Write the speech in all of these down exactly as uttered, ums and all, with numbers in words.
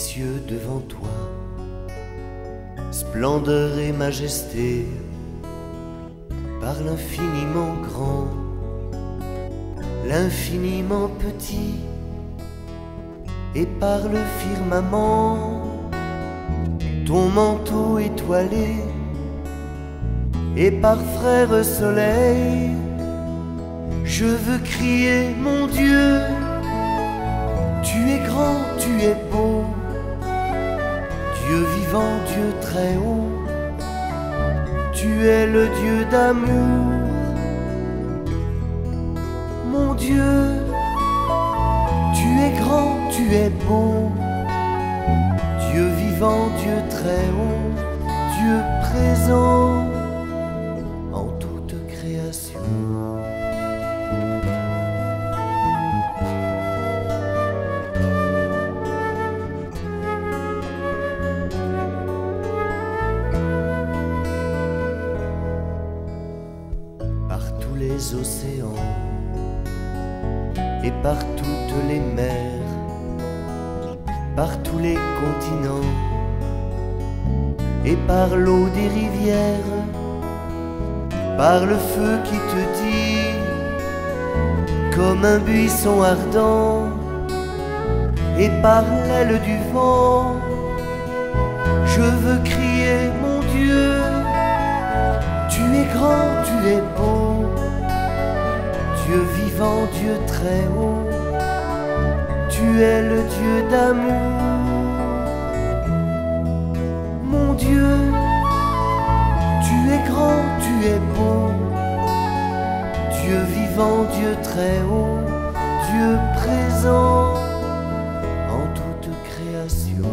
cieux devant toi, splendeur et majesté, par l'infiniment grand, l'infiniment petit, et par le firmament, ton manteau étoilé, et par frère soleil, je veux crier mon Dieu, tu es grand, tu es beau, Dieu vivant, Dieu très haut, tu es le Dieu d'amour, mon Dieu, tu es grand, tu es beau, Dieu vivant, Dieu très haut, Dieu présent en toute création. Les océans et par toutes les mers, par tous les continents et par l'eau des rivières, par le feu qui te dit comme un buisson ardent, et par l'aile du vent, je veux crier mon Dieu, tu es grand, tu es beau, Dieu vivant, Dieu très haut, tu es le Dieu d'amour, mon Dieu, tu es grand, tu es beau, Dieu vivant, Dieu très haut, Dieu présent en toute création.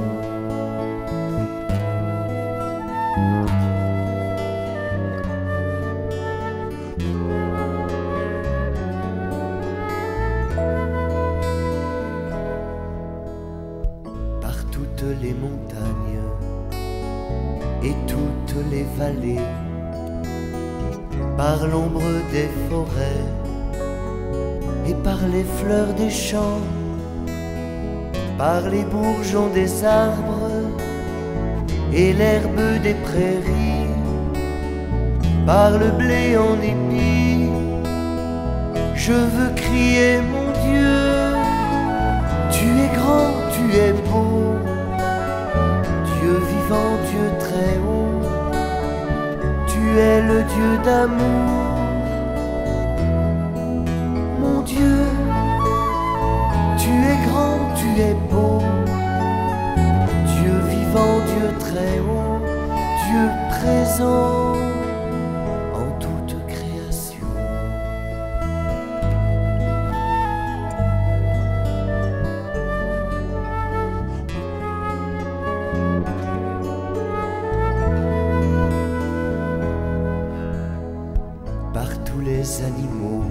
Les montagnes et toutes les vallées, par l'ombre des forêts et par les fleurs des champs, par les bourgeons des arbres et l'herbe des prairies, par le blé en épi, je veux crier mon Dieu, tu es grand, tu es beau, Dieu vivant, Dieu très haut, tu es le Dieu d'amour, mon Dieu, tu es grand, tu es beau, Dieu vivant, Dieu très haut, Dieu présent en toute création. Les animaux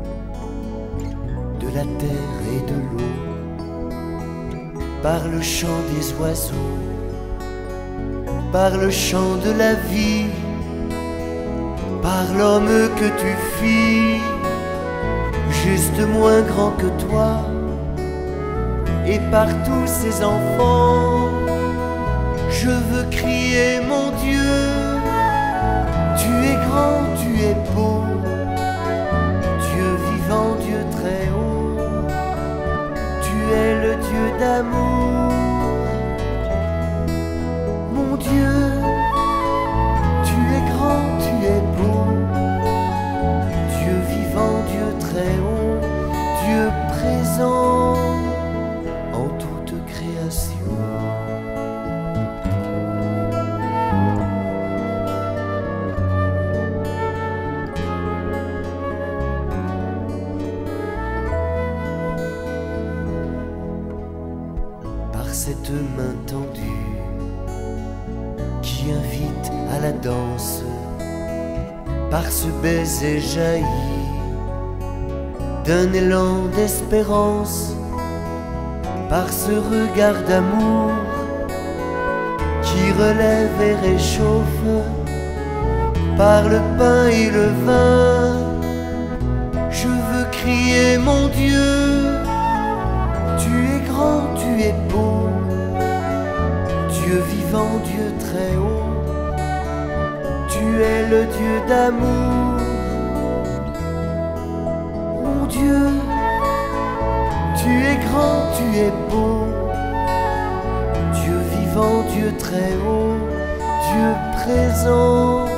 de la terre et de l'eau, par le chant des oiseaux, par le chant de la vie, par l'homme que tu fis, juste moins grand que toi, et par tous ces enfants, je veux crier mon Dieu, tu es grand, tu es beau, Dieu très haut, tu es le Dieu d'amour, mon Dieu, tu es grand, tu es beau, Dieu vivant, Dieu très haut, Dieu présent en toute création. Cette main tendue qui invite à la danse, par ce baiser jailli d'un élan d'espérance, par ce regard d'amour qui relève et réchauffe, par le pain et le vin, je veux crier mon Dieu, tu es grand, tu es beau, Dieu vivant, Dieu très haut, tu es le Dieu d'amour. Mon Dieu, tu es grand, tu es beau, Dieu vivant, Dieu très haut, Dieu présent.